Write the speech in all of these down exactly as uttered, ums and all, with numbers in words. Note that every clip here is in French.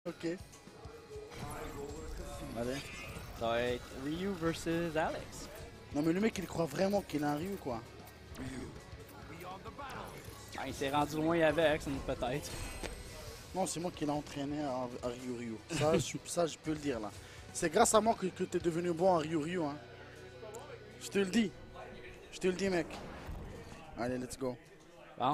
Ok. Allez. Ça va être Ryu versus Alex. Non mais le mec il croit vraiment qu'il a un Ryu quoi. Ah, il s'est rendu loin avec, peut-être. Non, c'est moi qui l'ai entraîné à, à Ryu Ryu. Ça, je, ça, je peux le dire là. C'est grâce à moi que, que tu es devenu bon à Ryu Ryu. Hein. Je te le dis. Je te le dis mec. Allez, let's go. Bon.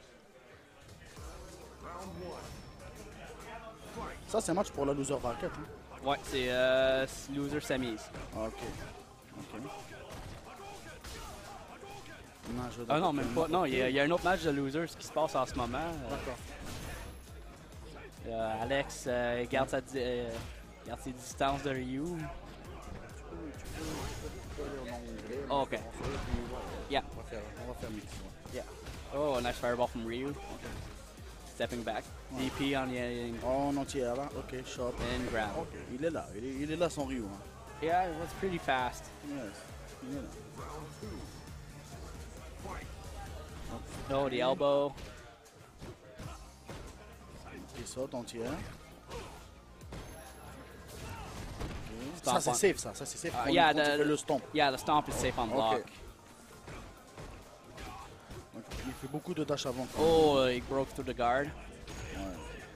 Ça c'est un match pour la loser bracket. Hein. Ouais, c'est euh, loser semis. Ah, ok. Ok. Non, je Ah non, même pas. Non, il y, a, il y a un autre match de losers qui se passe en ce moment. Euh, D'accord. euh, Alex euh, garde, sa, euh, garde ses distances de Ryu. Oh, ok. Yeah. On va faire, on va faire mix. Yeah. Oh, a nice fireball from Ryu. Okay. Stepping back. Ouais. D P on the Oh, en entier là. Ok, shot. and grab. Ok, il est là. Il est, il est là son Ryu. Hein. Yeah, it was pretty fast. Yes. Il est là. Oh, the elbow. Il saute entière. Okay. Stomp Ça c'est on. safe ça, ça c'est safe. Uh, Quand yeah, il- quand il the- fait le stomp. Yeah, the stomp is safe on block. Okay. Donc, il fait beaucoup de dash avant. Oh, he broke through the guard. Ouais.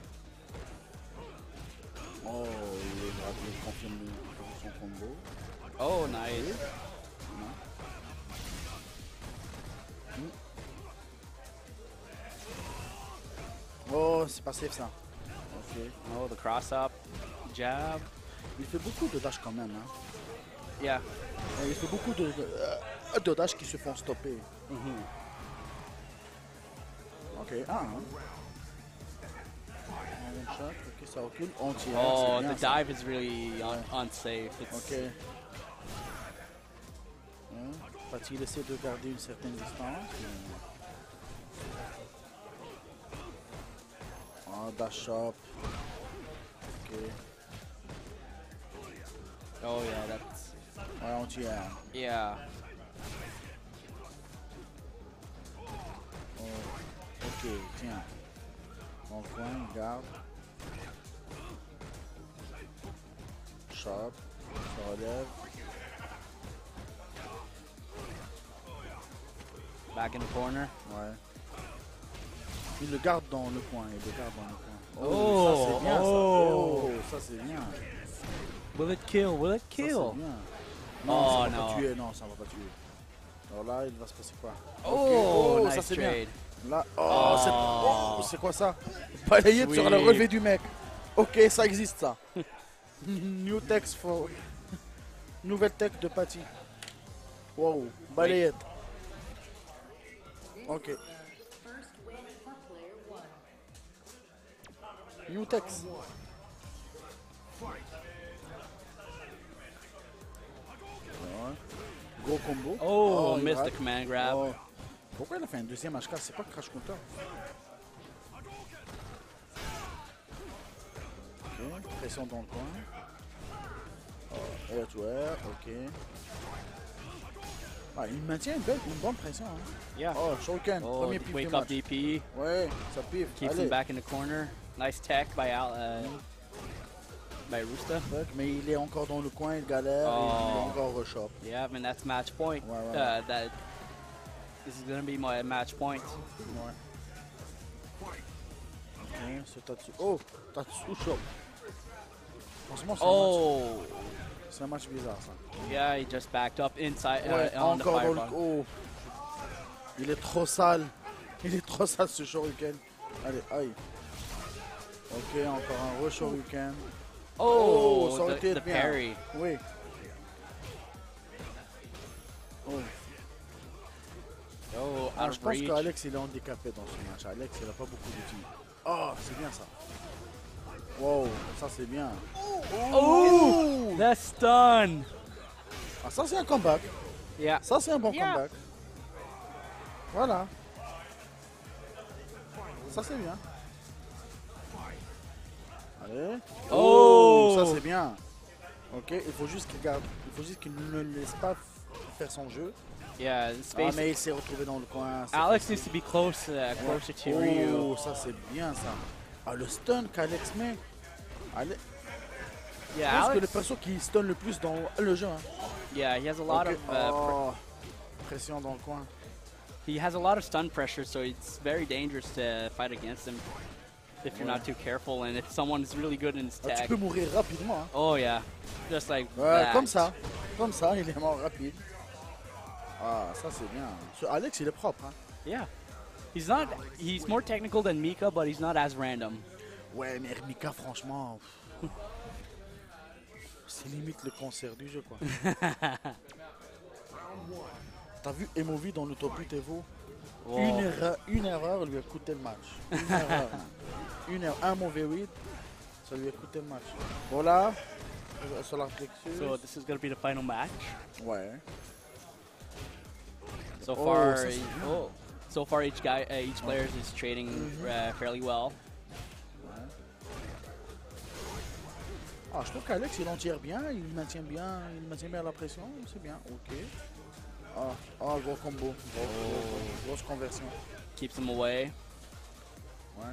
Oh, il est grave, il confirme son combo. Oh, nice. Non. Mm. Oh, c'est pas safe ça. Ok. Oh, the cross up. Jab. Il fait beaucoup de dash quand même. Hein. Yeah. Il fait beaucoup de, de, euh, de dash qui se font stopper. Mm-hmm. Ok. Ah. Hein. One shot. Ok, ça recule. Entier. Oh, bien, the ça. dive is really un unsafe. It's Ok. Hein. Fatih, il essaie de garder une certaine distance. Mais... Oh, dash up. Ok. Oh, yeah, that's. Ouais, entier. Yeah. Oh. Ok, tiens. Dans le coin, garde. Chop. Ça relève. Back in the corner. Ouais. Il le garde dans le coin. Il le garde dans le coin. Oh, ça c'est bien. oh. Ça, oh, ça c'est bien. Will it kill? Will it Ça, kill? c'est bien. Non, Oh, ça va non. pas tuer. Non, ça va pas tuer. Alors là, il va se passer quoi? Oh, Ok. nice ça c'est bien. trade. Là, oh, Oh. c'est oh, c'est quoi ça? Balayette sur le Sweet. relevé du mec. Ok, ça existe ça. New text for... Nouvelle tech de Patty. Wow, balayette. Ok. New text. Ouais. Gros combo. Oh, il missed rate. the command grab. Oh. Pourquoi il a fait un deuxième H K? C'est pas Crash Counter. Ok, pression dans le coin. Oh, air to air, ok. Ah, il maintient une, belle, une bonne pression. Hein. Yeah. Oh, Shuriken, Oh, premier pif wake du up match. D P. Ouais, ça pive. Keeps Allez. him back in the corner. Nice tech by Al, uh, by Roosta. Mais il est encore dans le coin, il galère, Oh. et il est encore reshop. Yeah, I mean that's match point. Ouais, ouais, Uh, that this is gonna be my match point. Ouais. Ok, ce Tatsu. Oh, Tatsu shop. Franchement, c'est un, Oh, match- c'est un match bizarre ça. yeah, he just backed up inside uh, Ouais, on the encore dans le. fireball. Oh. Il est trop sale. Il est trop sale ce Shuriken. Allez, aïe. Ok, encore un re-Shuriken. Oh, ça aurait the, été the bien. parry. Oui. Oh. Oh, Ah, out je of pense reach. qu'Alex il est handicapé dans ce match. Alex il a pas beaucoup d'outils. Oh, c'est bien ça. Wow, ça c'est bien. Oh, that's stun. Ah, ça c'est un comeback. Yeah. Ça c'est un bon Yeah. comeback. Voilà. Ça c'est bien. Allez. Oh. Ça c'est bien. Ok, il faut juste qu'il garde. Il faut juste qu'il ne le laisse pas faire son jeu. Yeah, Ah, space. mais il s'est retrouvé dans le coin. c'est Alex facile. needs to be close, uh, closer to Oh, Ryu. ça c'est bien ça. Ah, le stun qu'Alex met. Allez. Je Yeah, pense que Alex. le perso qui stun le plus dans le jeu. Hein. Yeah, he has a lot Ok. of uh, pr- Oh, pression dans le coin. he has a lot of stun pressure, so it's very dangerous to fight against him if you're Ouais. not too careful and if someone is really good in his Ah, tu tag. peux mourir rapidement. Hein. Oh yeah, just like Ouais, that. comme ça. Comme ça, il est mort rapide. Ah, ça c'est bien. Ce Alex, il est propre. Hein. Yeah, he's not. He's more technical than Mika, but he's not as random. Ouais, mais Mika, franchement, pff, c'est limite le concert du jeu, quoi. T'as vu Emovi dans le top huit Evo? Oh. Une, erreur, une erreur lui a coûté le match. Une erreur. hein. Une erreur. Un mauvais read, ça lui a coûté le match. Voilà. euh, Sur la plexus. So this is gonna be the final match. Ouais. So Oh, far, ça, c'est e- bien. oh, so far each guy, uh, each player is trading uh, fairly well. Ah, je trouve qu'Alex, il en tire bien, il maintient bien, il maintient bien la pression, c'est bien, ok. Ah, ah gros combo, gros, gros- grosse conversion. Keeps him away. Ouais.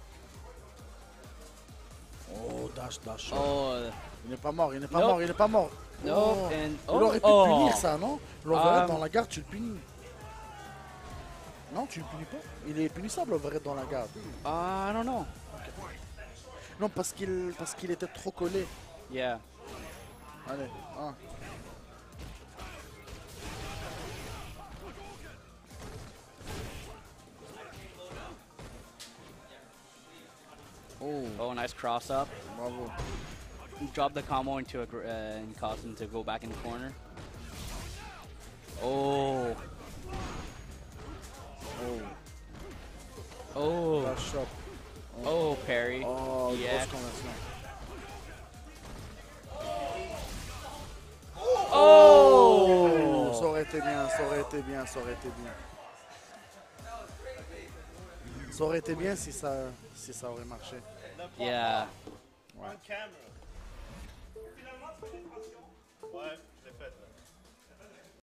Oh, dash, dash. Oh, Il n'est pas mort, il n'est pas Nope. mort, il n'est pas mort. no, Oh. and Il oh, aurait pu oh. punir ça, non? L'overhead Um, dans la garde, tu le punis. Non, tu le punis pas. Il est punissable, l'overhead dans la garde. Uh, I don't know. Non, parce qu'il parce qu'il était trop collé. Yeah. Allez, un. Oh, Oh, nice cross up. bravo. Drop the combo into a gr- uh, and cause him to go back in the corner. Oh, Oh, oh, dash up. oh, parry. Oh, Yeah. grosse conversion. Oh! Ça aurait été bien, ça aurait été bien, ça aurait été bien. Ça aurait été bien si ça, si ça aurait marché. Yeah. Ouais, je l'ai fait.